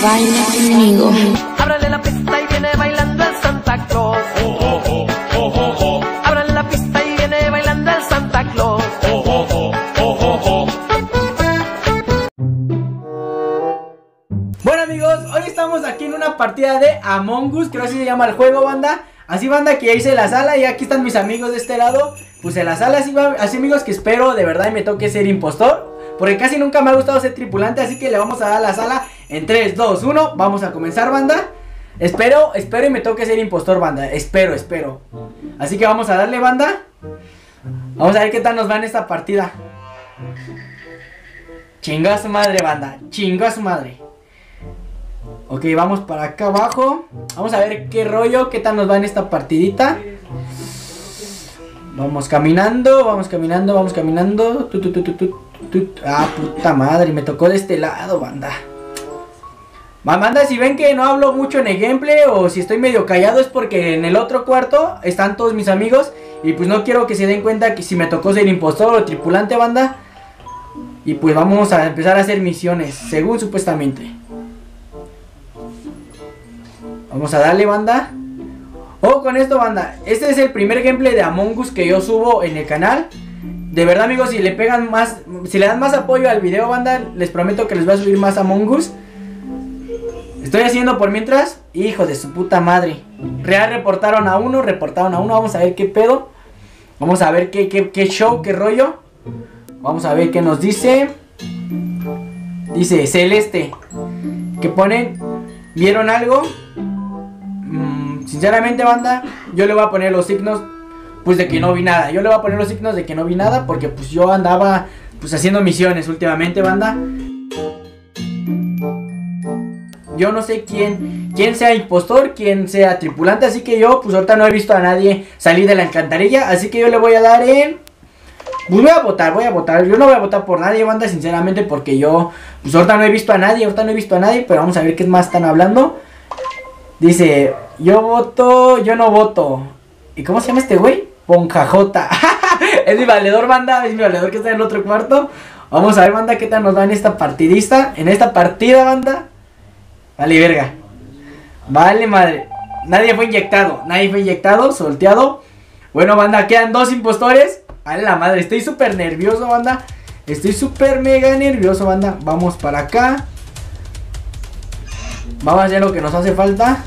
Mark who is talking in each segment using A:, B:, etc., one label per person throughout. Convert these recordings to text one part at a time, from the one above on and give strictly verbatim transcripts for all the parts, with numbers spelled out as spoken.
A: Baila conmigo.
B: Ábrale la pista y viene bailando el Santa Claus.
C: Oh, oh, oh, oh, oh, oh.
B: Ábrale la pista y viene bailando el Santa Claus.
C: Oh, oh, oh, oh, oh, oh.
D: Bueno amigos, hoy estamos aquí en una partida de Among Us, creo que así se llama el juego, banda. Así, banda, que ya hice la sala y aquí están mis amigos de este lado. Puse la sala, así, así amigos, que espero de verdad me toque ser impostor, porque casi nunca me ha gustado ser tripulante. Así que le vamos a dar la sala en tres, dos, uno, vamos a comenzar, banda. Espero, espero y me toque ser impostor, banda. Espero, espero. Así que vamos a darle, banda. Vamos a ver qué tal nos va en esta partida. Chingó a su madre, banda. Chingó a su madre. Ok, vamos para acá abajo. Vamos a ver qué rollo, qué tal nos va en esta partidita. Vamos caminando, vamos caminando, vamos caminando. Tu, tu, tu, tu, tu, tu. Ah, puta madre, me tocó de este lado, banda. Banda, si ven que no hablo mucho en el gameplay o si estoy medio callado es porque en el otro cuarto están todos mis amigos. Y pues no quiero que se den cuenta que si me tocó ser impostor o tripulante, banda. Y pues vamos a empezar a hacer misiones, según supuestamente. Vamos a darle, banda. Ojo con esto, banda. Este es el primer gameplay de Among Us que yo subo en el canal. De verdad, amigos, si le pegan más, si le dan más apoyo al video, banda, les prometo que les voy a subir más Among Us. Estoy haciendo por mientras. Hijo de su puta madre. Real reportaron a uno, reportaron a uno. Vamos a ver qué pedo. Vamos a ver qué, qué, qué show, qué rollo. Vamos a ver qué nos dice. Dice Celeste. ¿Qué ponen? ¿Vieron algo? Mm, sinceramente, banda, yo le voy a poner los signos pues de que no vi nada. Yo le voy a poner los signos de que no vi nada porque pues yo andaba pues haciendo misiones últimamente, banda. Yo no sé quién quién sea impostor, quién sea tripulante, así que yo pues ahorita no he visto a nadie salir de la alcantarilla, así que yo le voy a dar en... Pues voy a votar, voy a votar. Yo no voy a votar por nadie, banda, sinceramente, porque yo pues ahorita no he visto a nadie, ahorita no he visto a nadie, pero vamos a ver qué más están hablando. Dice, yo voto, yo no voto. ¿Y cómo se llama este güey? Ponjajota. Es mi valedor, banda, es mi valedor que está en el otro cuarto. Vamos a ver, banda, qué tal nos va en esta partidista, en esta partida, banda. Vale, verga. Vale, madre. Nadie fue inyectado, nadie fue inyectado, solteado. Bueno, banda, quedan dos impostores. A la madre, estoy súper nervioso, banda. Estoy súper mega nervioso, banda. Vamos para acá. Vamos a hacer lo que nos hace falta.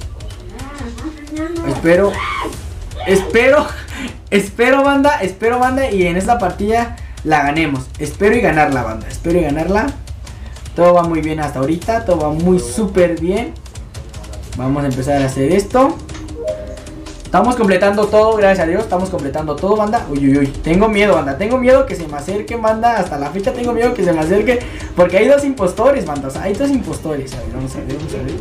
D: Espero Espero Espero, banda, espero, banda. Y en esta partida la ganemos. Espero y ganarla, banda, espero y ganarla. Todo va muy bien hasta ahorita. Todo va muy súper bien. Vamos a empezar a hacer esto. Estamos completando todo, gracias a Dios. Estamos completando todo, banda. Uy, uy, uy. Tengo miedo, banda. Tengo miedo que se me acerque, banda. Hasta la fecha tengo miedo que se me acerque. Porque hay dos impostores, banda. O sea, hay dos impostores. A ver, vamos a ver, vamos a ver.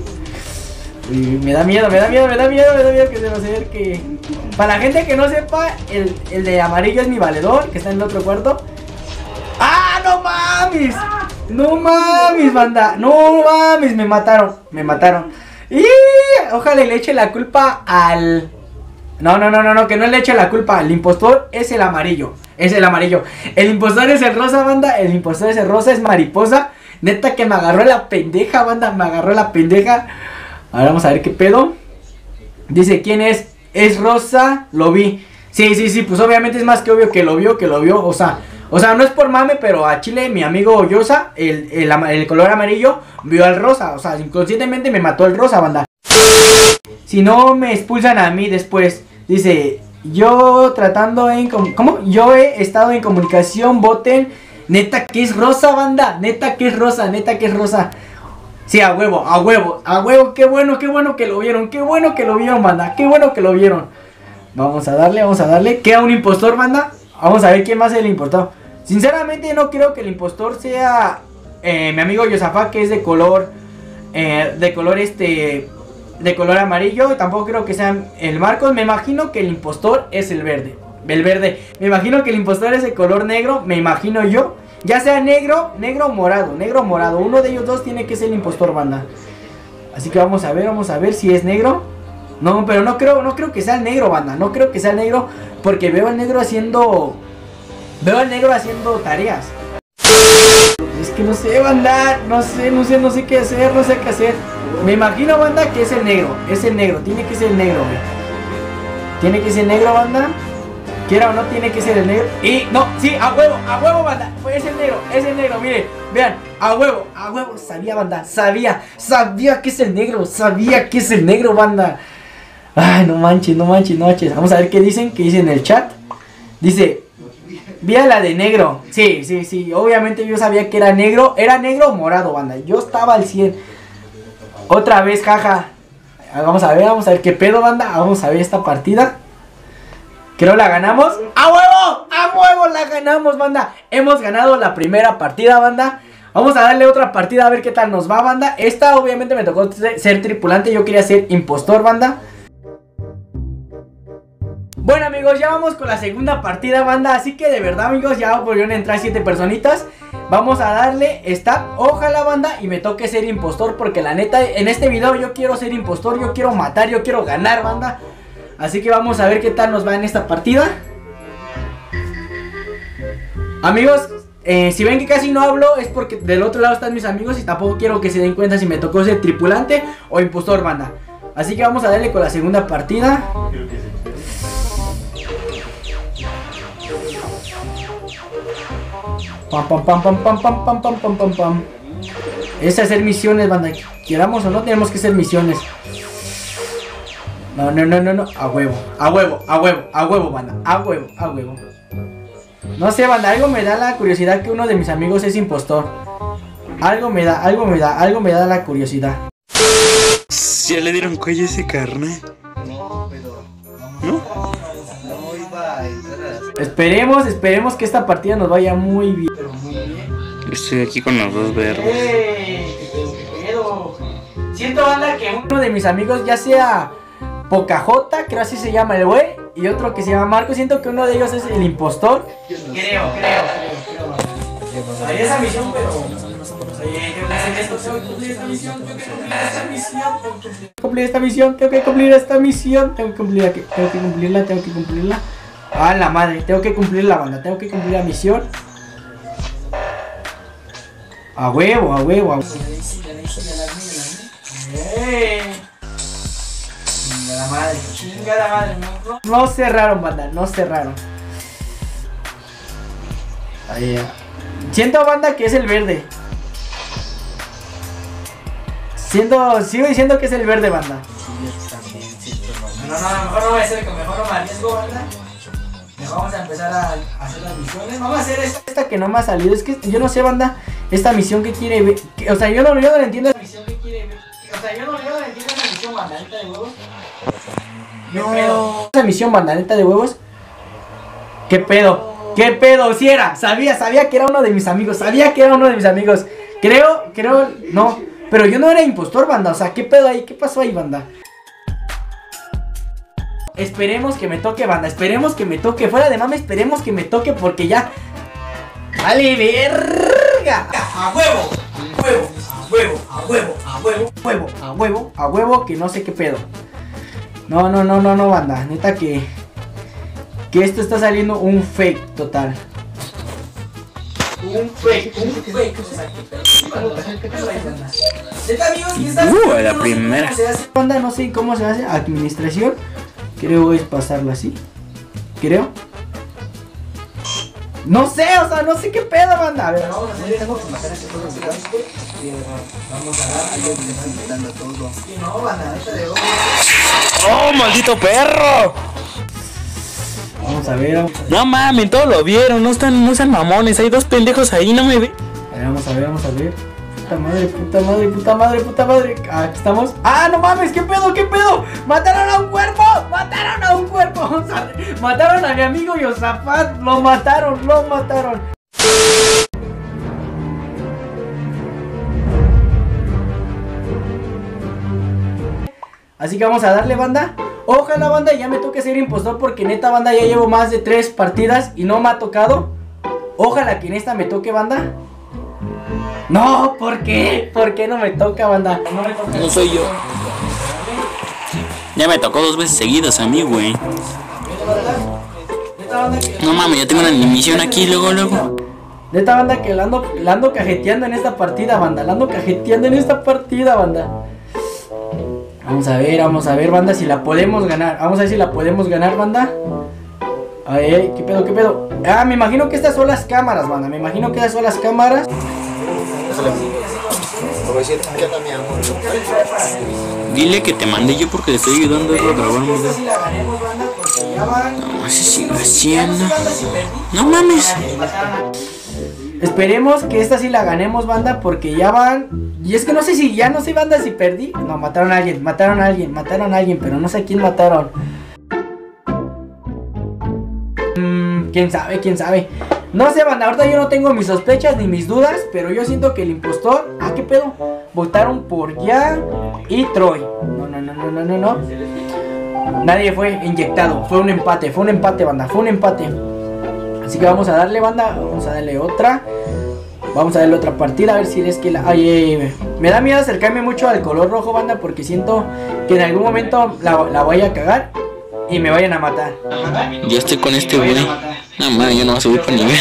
D: Uy, me da miedo, me da miedo, me da miedo, me da miedo que se me acerque. Para la gente que no sepa, el, el de amarillo es mi valedor, que está en el otro cuarto. ¡Ah, no mames! No mames, banda. No mames, me mataron. Me mataron. Y ojalá le eche la culpa al... No, no, no, no, no, que no le eche la culpa. El impostor es el amarillo. Es el amarillo. El impostor es el rosa, banda. El impostor es el rosa, es mariposa. Neta que me agarró la pendeja, banda. Me agarró la pendeja. Ahora vamos a ver qué pedo. Dice, ¿quién es? Es rosa, lo vi. Sí, sí, sí, pues obviamente es más que obvio que lo vio, que lo vio. O sea, o sea, no es por mame, pero a Chile, mi amigo Yosa, el, el, el color amarillo, vio al rosa. O sea, inconscientemente me mató el rosa, banda. Si no me expulsan a mí después. Dice, yo tratando en... ¿Cómo? Yo he estado en comunicación, voten. Neta que es rosa, banda. Neta que es rosa, neta que es rosa. Sí, a huevo, a huevo, a huevo. Qué bueno, qué bueno que lo vieron. Qué bueno que lo vieron, banda. Qué bueno que lo vieron. Vamos a darle, vamos a darle. Queda un impostor, banda. Vamos a ver quién más es el impostor. Sinceramente no creo que el impostor sea eh, mi amigo Yosafá, que es de color... Eh, de color este... de color amarillo. Tampoco creo que sea el Marcos. Me imagino que el impostor es el verde. El verde. Me imagino que el impostor es el color negro. Me imagino yo. Ya sea negro, negro o morado. Negro o morado. Uno de ellos dos tiene que ser el impostor, banda. Así que vamos a ver, vamos a ver si es negro. No, pero no creo, no creo que sea el negro, banda. No creo que sea el negro. Porque veo al negro haciendo... Veo al negro haciendo tareas. Es que que no sé, banda. No sé, no sé, no sé qué hacer, no sé qué hacer. Me imagino, banda, que es el negro. Es el negro, tiene que ser el negro, güey. Tiene que ser negro, banda. Quiera o no, tiene que ser el negro. Y no, sí, a huevo, a huevo, banda. Es el negro, es el negro, miren. Vean, a huevo, a huevo. Sabía, banda, sabía. Sabía que es el negro, sabía que es el negro, banda. Ay, no manches, no manches, no manches. Vamos a ver qué dicen, qué dicen en el chat. Dice, vi a la de negro. Sí, sí, sí, obviamente yo sabía que era negro. Era negro o morado, banda. Yo estaba al cien. Otra vez, jaja. Vamos a ver, vamos a ver qué pedo, banda. Vamos a ver esta partida. Creo la ganamos. ¡A huevo! ¡A huevo la ganamos, banda! Hemos ganado la primera partida, banda. Vamos a darle otra partida a ver qué tal nos va, banda. Esta obviamente me tocó ser tripulante. Yo quería ser impostor, banda. Bueno, amigos, ya vamos con la segunda partida, banda. Así que de verdad, amigos, ya volvieron a entrar siete personitas. Vamos a darle esta. Ojalá, banda, y me toque ser impostor. Porque la neta, en este video yo quiero ser impostor. Yo quiero matar, yo quiero ganar, banda. Así que vamos a ver qué tal nos va en esta partida. Amigos, eh, si ven que casi no hablo, es porque del otro lado están mis amigos. Y tampoco quiero que se den cuenta si me tocó ser tripulante o impostor, banda. Así que vamos a darle con la segunda partida. Pam, pam, pam, pam, pam, pam, pam, pam, pam, pam, pam. Es hacer misiones, banda. Queramos o no, tenemos que hacer misiones. No, no, no, no, no. A huevo, a huevo, a huevo, a huevo, banda. A huevo, a huevo. No sé, banda, algo me da la curiosidad que uno de mis amigos es impostor. Algo me da, algo me da, algo me da la curiosidad.
A: ¿Ya le dieron cuello a ese carnal?
E: No, pero...
A: ¿No?
E: No iba a entrar a las...
D: Esperemos, esperemos que esta partida nos vaya muy bien. Pero muy bien.
A: Estoy aquí con los dos verdes.
D: ¡Ey! ¿Qué pedo? Siento, banda, que uno de mis amigos, ya sea Pocahota, creo así se llama el güey, y otro que se llama Marco, siento que uno de ellos es el impostor. Creo, creo, creo, creo. Hay esa misión, pero... Cumplir esta misión, tengo que cumplir esta misión, tengo que cumplir, tengo que cumplirla, tengo que cumplirla. Ah, la madre, tengo que cumplir la banda, tengo que cumplir la misión. A huevo, a huevo, a huevo. Chingada madre, chingada madre, no, no, no cerraron, banda, no cerraron. Ahí ya. Siento, banda, que es el verde. Siento, sigo diciendo que es el verde, banda. No, no, no, mejor no me acerco, mejor no me arriesgo, banda. Mejor vamos a empezar a, a hacer las misiones. Vamos a hacer esta, esta que no me ha salido. Es que yo no sé, banda, esta misión que quiere ver. Que, o sea, yo no, yo no le entiendo esa misión que quiere ver. O sea, yo no, yo no le entiendo esa misión, bandaneta de huevos. No. ¿Qué pedo? Esa misión, bandaneta de huevos. ¿Qué pedo? ¿Qué pedo? Si era, sabía, sabía que era uno de mis amigos. Sabía que era uno de mis amigos. Creo, creo, no. Pero yo no era impostor, banda. O sea, ¿qué pedo ahí? ¿Qué pasó ahí, banda? Esperemos que me toque, banda. Esperemos que me toque. Fuera de mame, esperemos que me toque porque ya... ¡Vale, verga! ¡A huevo! ¡A huevo! ¡A huevo! ¡A huevo! ¡A huevo! ¡A huevo! ¡A huevo! ¡A huevo! Que no sé qué pedo. No, no, no, no, no, banda. Neta que... Que esto está saliendo un fake total. Un fake, un fake. O sea, ¿qué pedo ahí, banda? Neta, amigos, ¿qué estás haciendo?
A: Uh, la primera.
D: ¿Cómo se hace? Banda, no sé cómo se hace. Administración. Creo es pasarlo así. Creo. No sé, o sea, no sé qué pedo, banda. A ver, vamos a hacer esto. Vamos a dar algo que están quitando todo. Sí, no, banda, neta de oro.
A: ¡Oh, maldito perro!
D: Vamos a ver, vamos a ver.
A: No mames, todos lo vieron, no están, no sean mamones, hay dos pendejos ahí, no me ve.
D: A ver, vamos a ver, vamos a ver. Puta madre, puta madre, puta madre, puta madre. Aquí estamos. ¡Ah, no mames! ¿Qué pedo? ¿Qué pedo? ¡Mataron a un cuerpo! ¡Mataron a un cuerpo! O sea, mataron a mi amigo Yosafat. Lo mataron, lo mataron. Así que vamos a darle, banda. Ojalá, banda, ya me toque ser impostor. Porque neta, banda, ya llevo más de tres partidas y no me ha tocado. Ojalá que en esta me toque, banda. No, ¿por qué? ¿Por qué no me toca, banda? No me toca.
A: No soy yo. Ya me tocó dos veces seguidas a mí, güey.
D: No
A: No mames, yo tengo una misión aquí, luego, luego.
D: Neta, banda, que la ando, la ando cajeteando en esta partida, banda. La ando cajeteando en esta partida, banda. Vamos a ver, vamos a ver, banda, si la podemos ganar. Vamos a ver si la podemos ganar, banda. A ver, ¿qué pedo, qué pedo? Ah, me imagino que estas son las cámaras, banda. Me imagino que estas son las cámaras.
A: Dile que te mandé yo porque le estoy ayudando a grabar un video.
D: Si la ganemos, banda, porque ya van...
A: No, se sigue haciendo. No mames.
D: Esperemos que esta sí la ganemos, banda, porque ya van... Y es que no sé si ya no sé, banda, si perdí. No, mataron a alguien, mataron a alguien, mataron a alguien, pero no sé a quién mataron. Mmm, quién sabe, quién sabe. No sé, banda, ahorita yo no tengo mis sospechas ni mis dudas, pero yo siento que el impostor... Ah, ¿qué pedo? Votaron por Ya y Troy. No, no, no, no, no, no, no. Nadie fue inyectado, fue un empate, fue un empate, banda, fue un empate. Así que vamos a darle, banda, vamos a darle otra. Vamos a darle otra partida, a ver si es que la... Ay, ay, ay. Me da miedo acercarme mucho al color rojo, banda, porque siento que en algún momento la, la voy a cagar y me vayan a matar.
A: Ya estoy con este güey. No mames, yo no voy a subir por nivel.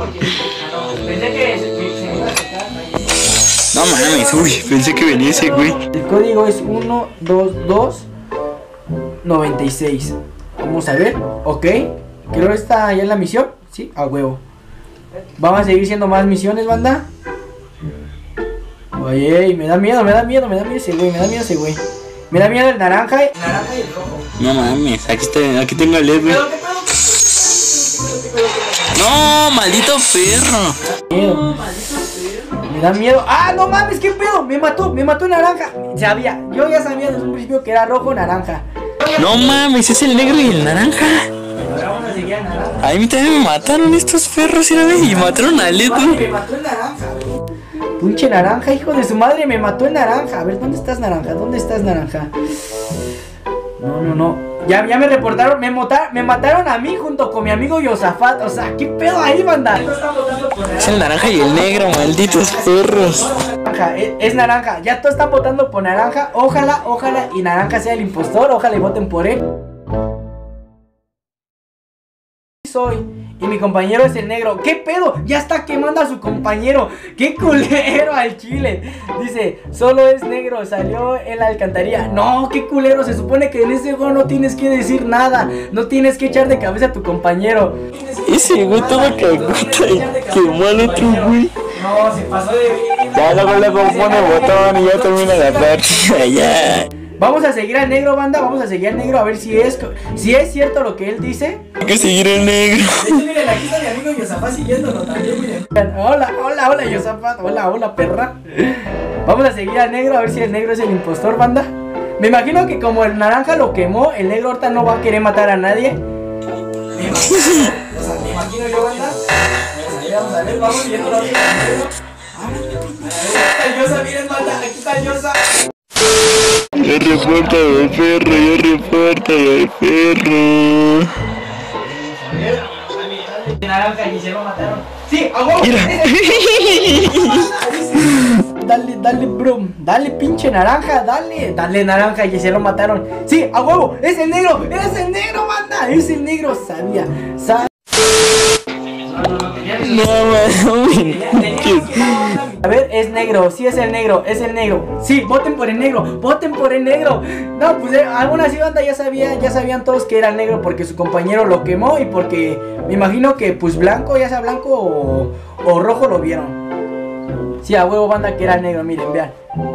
A: No mames, uy, pensé que venía ese güey.
D: El código es uno dos dos nueve seis. Vamos a ver, ok. Creo que está ya en la misión. Sí, a huevo. Vamos a seguir siendo más misiones, banda. Oye, me da miedo, me da miedo, me da miedo ese güey, me da miedo ese güey. Me da miedo el naranja, el naranja y el rojo.
A: No mames, aquí, está, aquí tengo el L E D, güey. No, maldito perro.
D: Miedo. Me da miedo. Ah, no mames, qué pedo. Me mató, me mató el naranja. Sabía, yo ya sabía desde un principio que era rojo o naranja.
A: No mames, es el negro y el naranja. A mí también me mataron estos perros, ¿sí, y mataron a Led,
D: Me mató el naranja, güey. Pinche naranja, hijo de su madre, me mató el naranja. A ver, ¿dónde estás, naranja? ¿Dónde estás, naranja? No, no, no. Ya, ya me reportaron, me, mota, me mataron a mí junto con mi amigo Yosafat. O sea, ¿qué pedo ahí, banda?
A: Es el naranja y el negro, malditos perros.
D: Naranja, es, es naranja. Ya todos están votando por naranja. Ojalá, ojalá y naranja sea el impostor. Ojalá y voten por él. Soy y mi compañero es el negro. ¿Qué pedo? Ya está quemando a su compañero. ¡Qué culero al chile! Dice, solo es negro, salió en la alcantarilla. No, qué culero. Se supone que en ese juego no tienes que decir nada. No tienes que echar de cabeza a tu compañero.
A: Ese güey todo cagota y quemó al otro güey.
D: No, se pasó de...
A: Ya luego le pone botón y ya termina la partida. Ya.
D: Vamos a seguir al negro, banda. Vamos a seguir al negro a ver si es si es cierto lo que él dice.
A: Hay que seguir al negro.
D: De hecho, miren, aquí está mi amigo Yosafat siguiéndolo también, miren. Hola, hola, hola, Yosafat. Hola, hola, perra. Vamos a seguir al negro a ver si el negro es el impostor, banda. Me imagino que como el naranja lo quemó, el negro ahorita no va a querer matar a nadie. Me imagino, o sea, me imagino yo, banda. Vamos a ver, vamos viendo la vida del negro. Aquí está el Yosa, miren, banda. Aquí está el Yosa.
A: Ya reporta al perro, ya reporta al perro.
D: Naranja y se lo mataron. Sí, a huevo. Dale, dale, bro. Dale, pinche naranja, dale. Dale, naranja y se lo mataron. Sí, a huevo. Es el negro. Es el negro, banda. Es el negro. Sabía. Sabía.
A: No, mames.
D: A ver, es negro, sí es el negro, es el negro. Sí, voten por el negro, voten por el negro. No, pues eh, aún así, banda, ya sabía, ya sabían todos que era el negro porque su compañero lo quemó y porque me imagino que pues blanco, ya sea blanco o, o rojo lo vieron. Sí, a huevo, banda, que era el negro, miren, vean.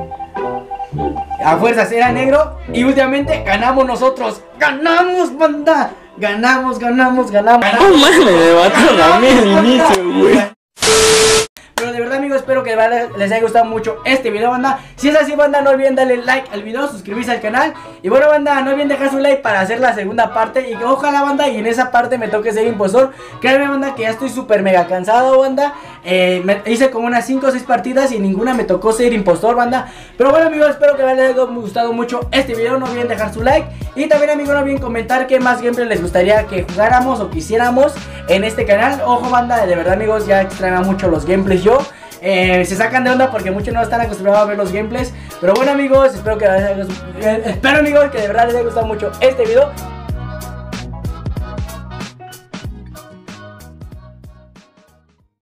D: A fuerzas era negro y últimamente ganamos nosotros. ¡Ganamos, banda! Ganamos, ganamos, ganamos.
A: No mames, me mataron a mí al inicio, güey.
D: Pero de verdad, amigos, espero que de verdad les haya gustado mucho este video, banda. Si es así, banda, no olviden darle like al video, suscribirse al canal. Y bueno, banda, no olviden dejar su like para hacer la segunda parte. Y que ojalá, banda, y en esa parte me toque ser impostor. Créanme, banda, que ya estoy súper mega cansado, banda. eh, me hice como unas cinco o seis partidas y ninguna me tocó ser impostor, banda. Pero bueno, amigos, espero que les haya gustado mucho este video. No olviden dejar su like. Y también, amigos, no olviden comentar qué más gameplay les gustaría que jugáramos o quisiéramos en este canal. Ojo, banda, de verdad, amigos, ya extrañaba mucho los gameplays yo. Eh, se sacan de onda porque muchos no están acostumbrados a ver los gameplays. Pero bueno, amigos, espero que eh, espero, amigos, que de verdad les haya gustado mucho este video.